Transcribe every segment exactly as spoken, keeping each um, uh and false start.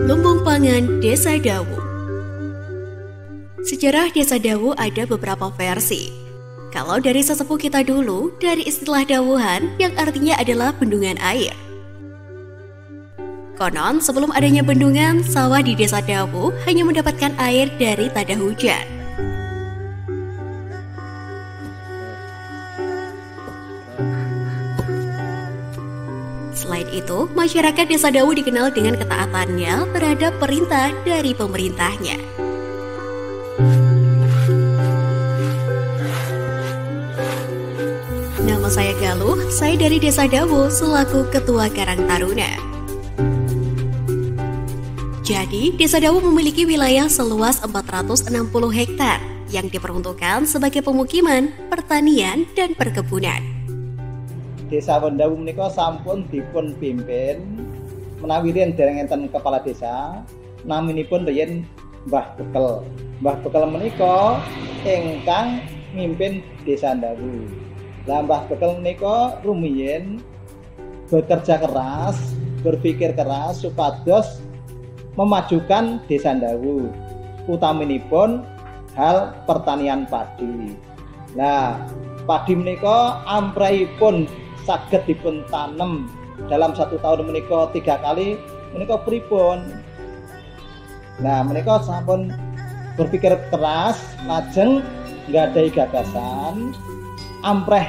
Lumbung Pangan Desa Dawu. Sejarah Desa Dawu ada beberapa versi. Kalau dari sesepuh kita dulu, dari istilah dawuhan yang artinya adalah bendungan air. Konon sebelum adanya bendungan, sawah di Desa Dawu hanya mendapatkan air dari tada hujan. Selain itu, masyarakat Desa Dawu dikenal dengan ketaatannya terhadap perintah dari pemerintahnya. Nama saya Galuh, saya dari Desa Dawu selaku Ketua Karang Taruna. Jadi, Desa Dawu memiliki wilayah seluas empat ratus enam puluh hektar yang diperuntukkan sebagai pemukiman, pertanian, dan perkebunan. Desa Dawu menika sampun dipun pimpin menawi riyen dereng enten kepala desa, naminipun riyen Mbah Bekel. Mbah Bekel menika ingkang mimpin Desa Dawu. Lah Mbah Bekel menika rumiyin bekerja keras, berpikir keras supados memajukan Desa Dawu, utaminipun hal pertanian padi. Nah, padi menika amprehipun saged dipun tanem dalam satu tahun menika tiga kali menika pripun. Nah, menika sampun berpikir keras, lajeng nggadahi gagasan ampreh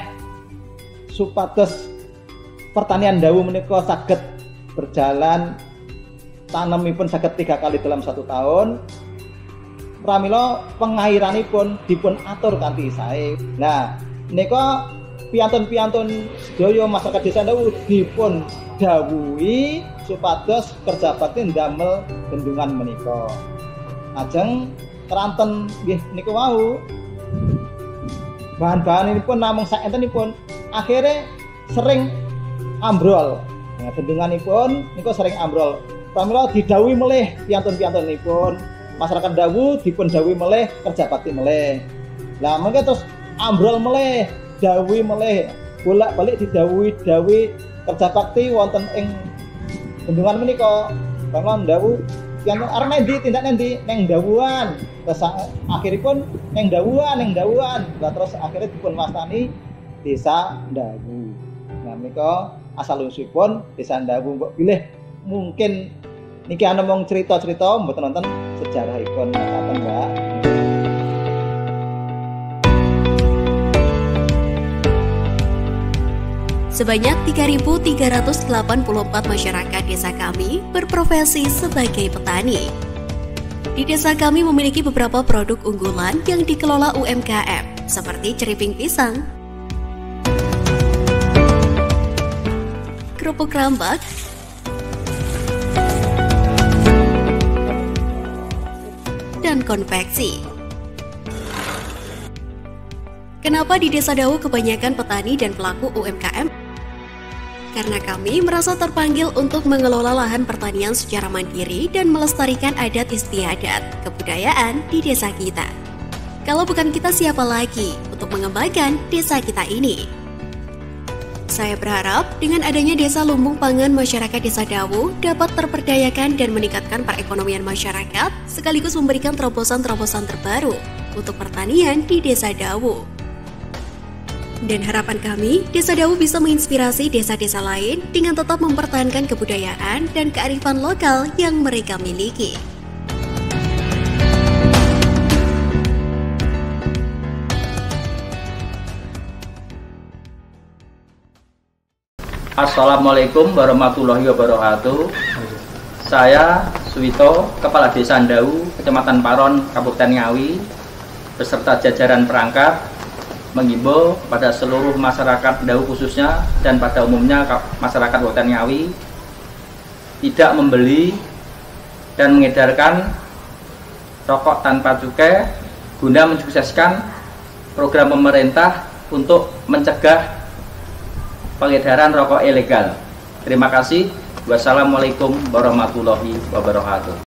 supados pertanian Dawu menika saged berjalan, tanemipun saged tiga kali dalam satu tahun. Pramila pengairanipun dipun atur kanthi sae. Nah, menika piantun-piantun sedaya masyarakat Desa Dawu dipun dawuhi supados kerja bakti ndamel bendungan menika. Lajeng keranten nggih niku wau bahan-bahan ini pun namung saentenipun akhirnya sering ambrol. Nah, bendunganipun niku sering ambrol. Pramila didhawuhi melih piantun-piantunipun, masyarakat Dawu dipun dawuhi melih kerja bakti melih. Lah mengke terus ambrol melih, dawuhi melih, bolak-balik didhawuhi dawuhi kerja bakti wonten ing bendungan menika. Pramila Dawu piantun arep nendi tindak nendi neng dawuhan. Terus akhiripun neng dawuhan, neng dawuhan. Lah terus akhirnya dipun wastani Desa Dawu. Nah menika asal usulipun Desa Dawu mbok pilih mungkin niki ana mung cerita-cerita mboten nonton sejarahipun ngaten, Mbak. Sebanyak tiga ribu tiga ratus delapan puluh empat masyarakat desa kami berprofesi sebagai petani. Di desa kami memiliki beberapa produk unggulan yang dikelola U M K M, seperti ceriping pisang, kerupuk rambak, dan konveksi. Kenapa di Desa Dawu kebanyakan petani dan pelaku U M K M? Karena kami merasa terpanggil untuk mengelola lahan pertanian secara mandiri dan melestarikan adat istiadat, kebudayaan di desa kita. Kalau bukan kita, siapa lagi untuk mengembangkan desa kita ini? Saya berharap dengan adanya Desa Lumbung Pangan masyarakat Desa Dawu dapat terperdayakan dan meningkatkan perekonomian masyarakat, sekaligus memberikan terobosan-terobosan terbaru untuk pertanian di Desa Dawu. Dan harapan kami, Desa Dawu bisa menginspirasi desa-desa lain dengan tetap mempertahankan kebudayaan dan kearifan lokal yang mereka miliki. Assalamualaikum warahmatullahi wabarakatuh. Saya Suwito, Kepala Desa Dawu, Kecamatan Paron, Kabupaten Ngawi, beserta jajaran perangkat menghimbau pada seluruh masyarakat Dawu khususnya dan pada umumnya masyarakat Kabupaten Ngawi tidak membeli dan mengedarkan rokok tanpa cukai guna mensukseskan program pemerintah untuk mencegah pengedaran rokok ilegal. Terima kasih. Wassalamualaikum warahmatullahi wabarakatuh.